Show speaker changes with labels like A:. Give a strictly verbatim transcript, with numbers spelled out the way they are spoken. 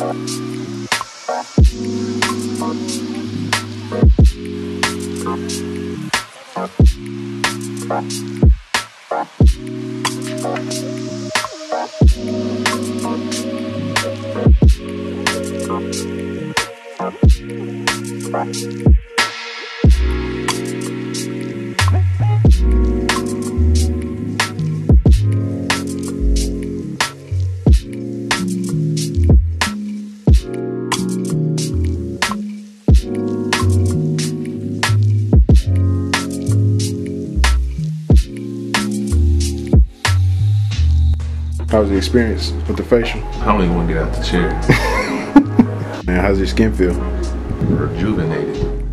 A: How was the experience with the facial?
B: I don't even want to get out the chair.
A: Man, how's your skin feel?
B: Rejuvenated.